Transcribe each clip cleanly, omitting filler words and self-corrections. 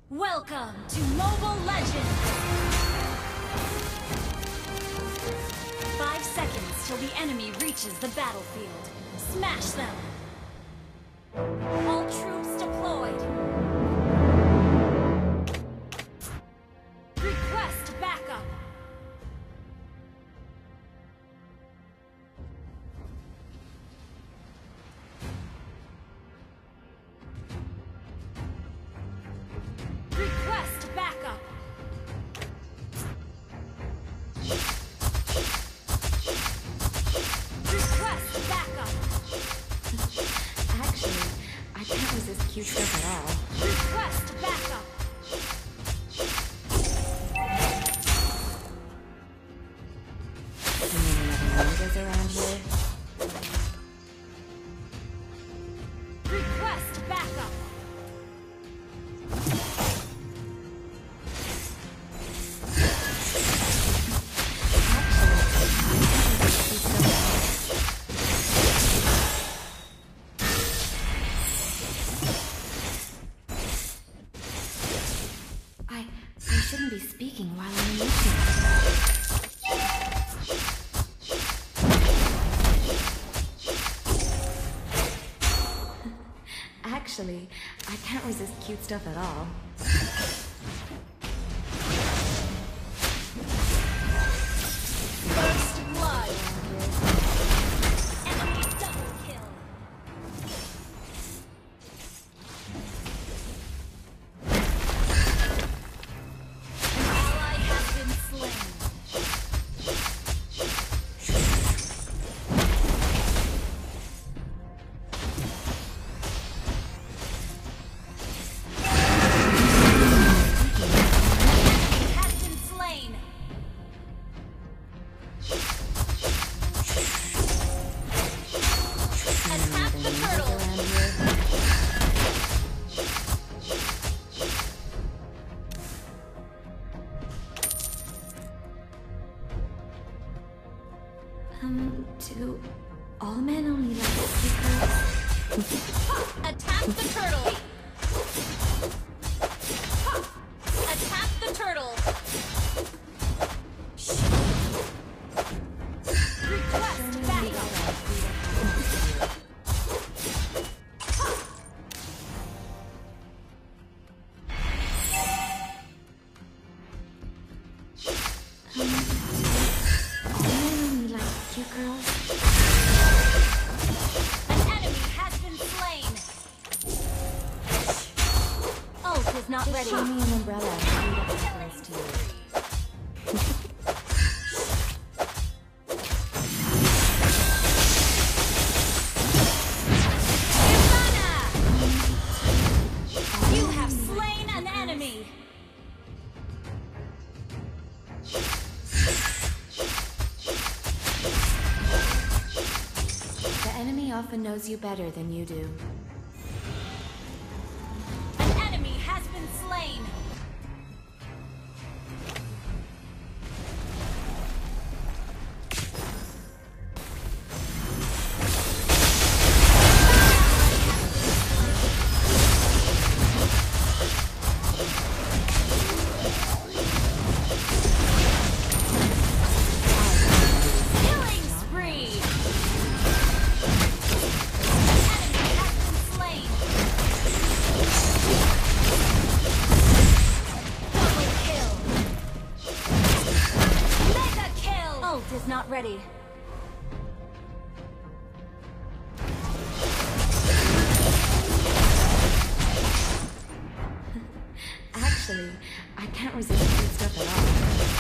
Welcome to Mobile Legends! 5 seconds till the enemy reaches the battlefield. Smash them! All troops deployed! Request backup! Request backup! Request backup! Actually, I can't resist cute stuff at all. Request backup! You mean another ninjas around here? Request backup! I shouldn't be speaking while I'm listening. Actually, I can't resist cute stuff at all. First blood! Enemy double kill! An ally has been slain. Has been slain. Attack the turtle. Around here? Do all men only like cute girls? Attack the turtle. Attack the turtle. Request backup. All men only like cute girls? An enemy has been slain. Ult is not ready. Show me an umbrella and shoot up the close to you. Nirvana! You have slain an enemy. The enemy often knows you better than you do. An enemy has been slain. Killing spree. An enemy has been slain. Double kill. Mega kill. Ult is not ready. Actually, I can't resist cute stuff at all.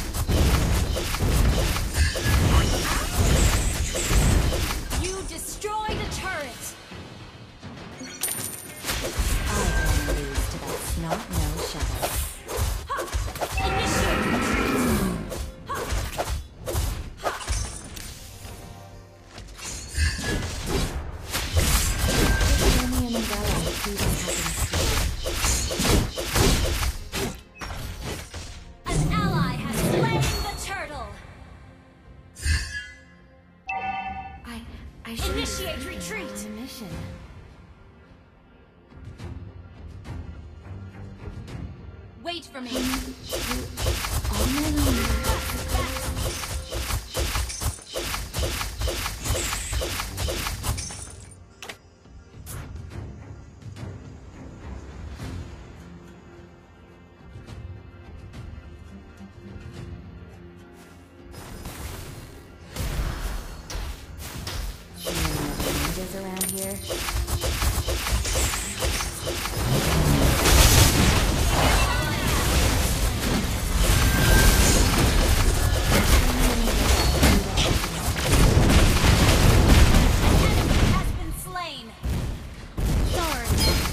You destroyed a turret. I don't lose to that snot-nosed shadow. Initiate retreat. Show me an umbrella and see what happens to you. An ally has slain the turtle. I should Initiate retreat. Wait for me. All men on ninjas around here. Has been slain. Darn.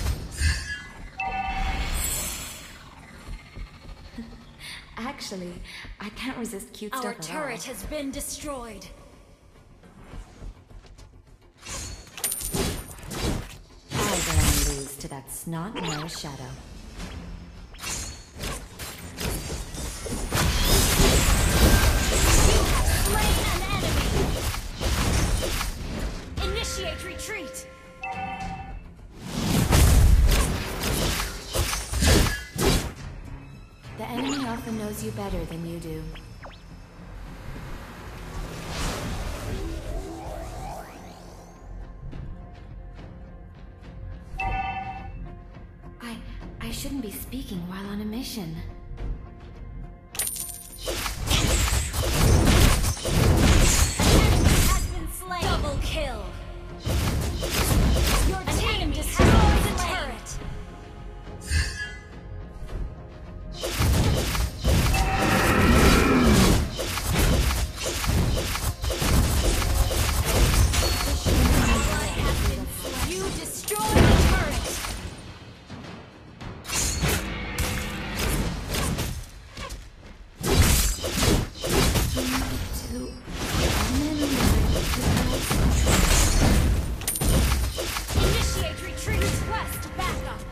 Actually, I can't resist cute Our stuff at all. turret has been destroyed. I don't lose to that snot-nosed shadow. Slain an enemy. Initiate retreat. The enemy often knows you better than you do. I shouldn't be speaking while on a mission. Has been slain. Double kill. Your team destroyed the turret. You destroyed the turret. Initiate retreat. Request backup.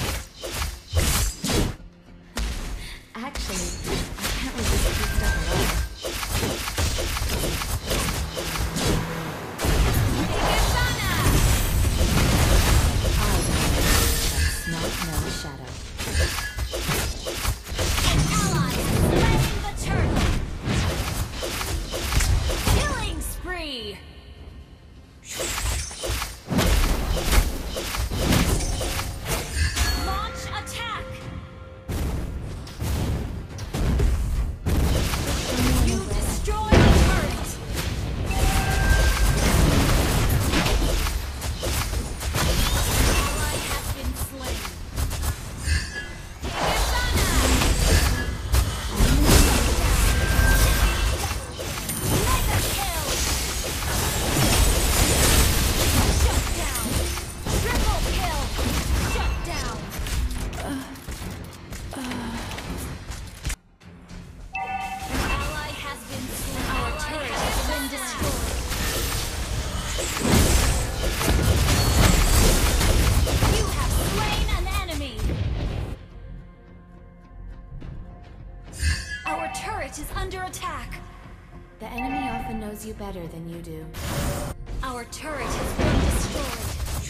Actually, I can't resist cute stuff at all. I don't lose to that snot-nosed shadow. An ally has slain the turtle. Killing spree. Launch attack. You destroy the turret. Ally has been slain. Mega kill. Shut down. Triple kill. Shut down. An ally has been slain. Our turret has been destroyed. You have slain an enemy. Our turret is under attack. The enemy often knows you better than you do. Our turret has been destroyed.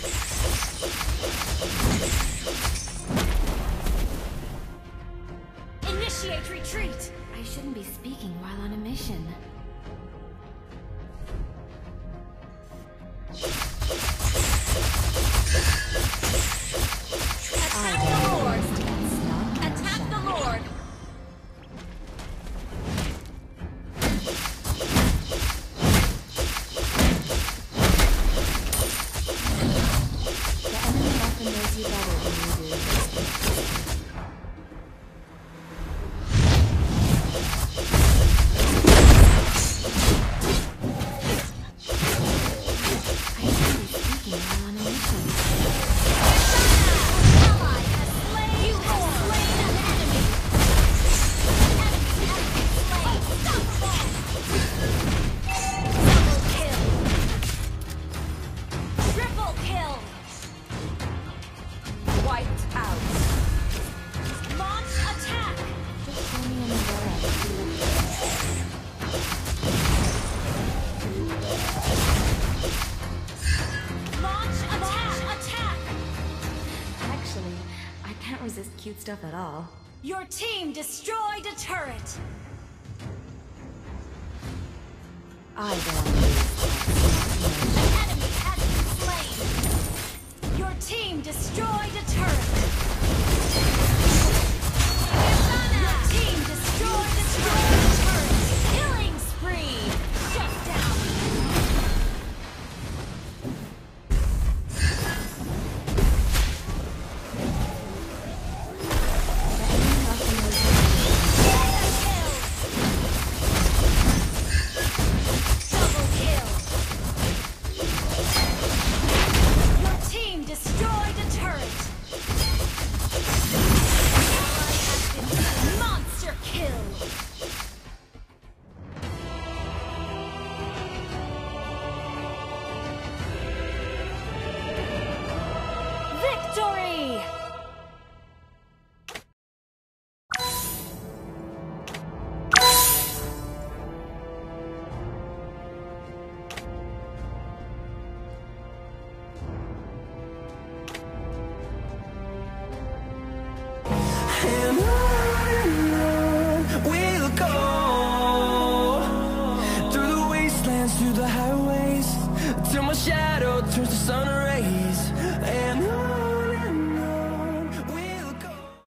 Initiate retreat. I shouldn't be speaking while on a mission. Attack the Lord. Attack the Lord. The enemy often knows you better than you do. I shouldn't be speaking while on a mission. Ally has slain. You have slain an enemy. Enemy has been slain. Unstoppable. Double kill. Triple kill. Wiped out. Launch attack. Just throw me an umbrella if you look good. Launch attack. Attack. Actually, I can't resist cute stuff at all. Your team destroyed a turret. I don't need An enemy has been slain. Your team destroyed a turret.